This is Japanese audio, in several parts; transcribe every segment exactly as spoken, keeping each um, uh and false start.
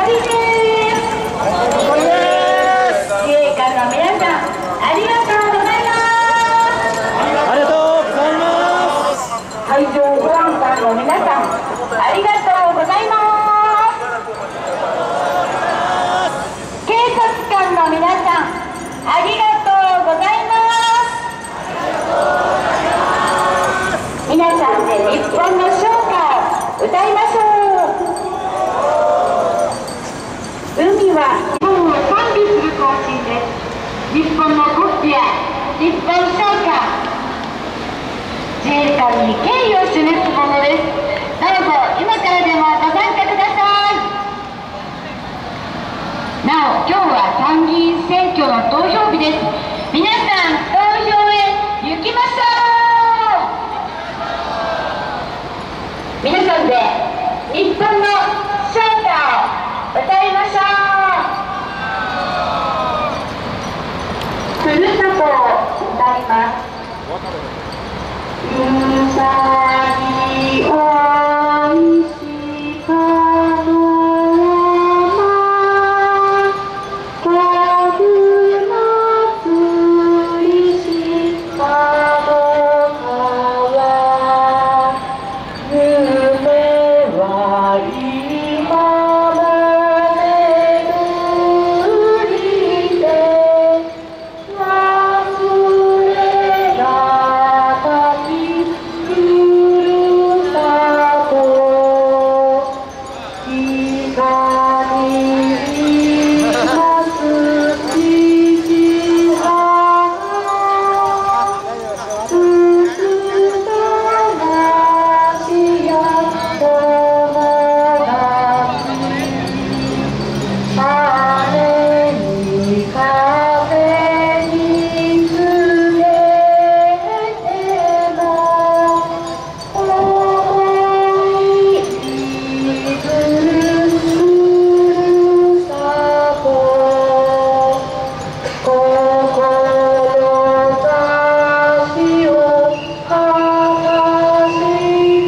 わりです。自衛官の皆さん、ありがとうございます。 ありがとうございます。 海上保安官の皆さん、ありがとうございます。警察官の皆さん、ありがとうございます。皆さんで日本の唱歌を歌いましょう。海は日本を賛美する行進です。日本の国旗や日本唱歌、自衛官に敬意を示すものです。どうぞ今からでもご参加ください。なお、今日は参議院選挙の投票日です。皆さん、投票へ行きましょう。皆さんで日本の唱歌を歌いましょう。ふるさとを歌います。うさぎおいしかの山、かぐなつりしかの川、夢は今まで通りで忘れらないふるさと、光ます父はつくたなしや友達、雨に風につけても思い出るふるさと、志を果たして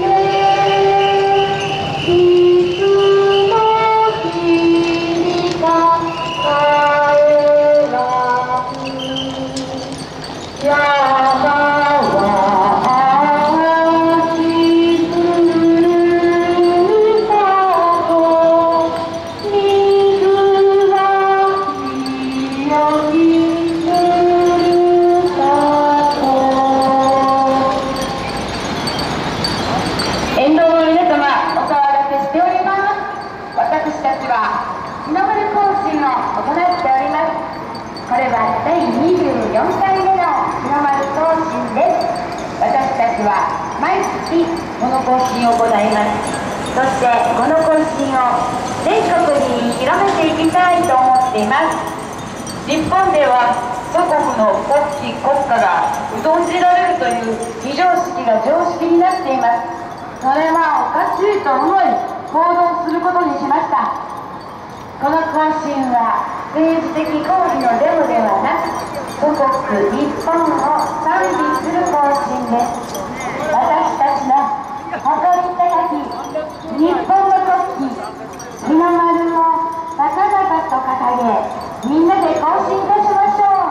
いつの日にか帰らん。山は青きふるさと、水は清きふるさと。沿道の皆様、お騒がせしております。私たちは日の丸行進を行っております。これはだいにじゅうよんかいめの日の丸行進です。私たちは毎月この行進を行います。そしてこの行進を全国に広めていきたいと思っています。日本では祖国の国旗国歌が疎んじられるという非常識が常識になっています。それはおかしいと思い行動することにしました。この行進は政治的抗議のデモではなく、祖国日本を賛美する行進です。私たちの誇り高き日本の国旗、日の丸を高々と掲げ、みんなで行進いたしましょう。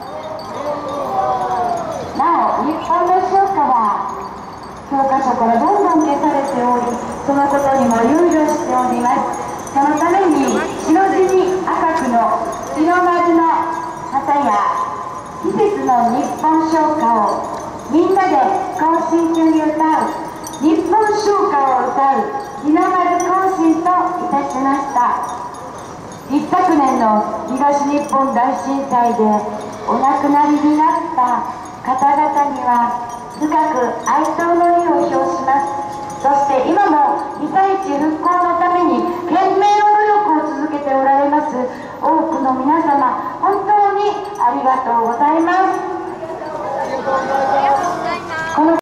なお、日本の唱歌は教科書からどんどん消されており、そのことにも憂慮しております。そのために白地に赤くの日の丸の旗や季節の日本唱歌をみんなで行進中に歌う日本唱歌を歌う日の丸行進といたしました。一昨年の東日本大震災でお亡くなりになった方々には深く哀悼の意を表します。そして今も被災地復興のために懸命の努力を続けておられます多くの皆様、本当にありがとうございます。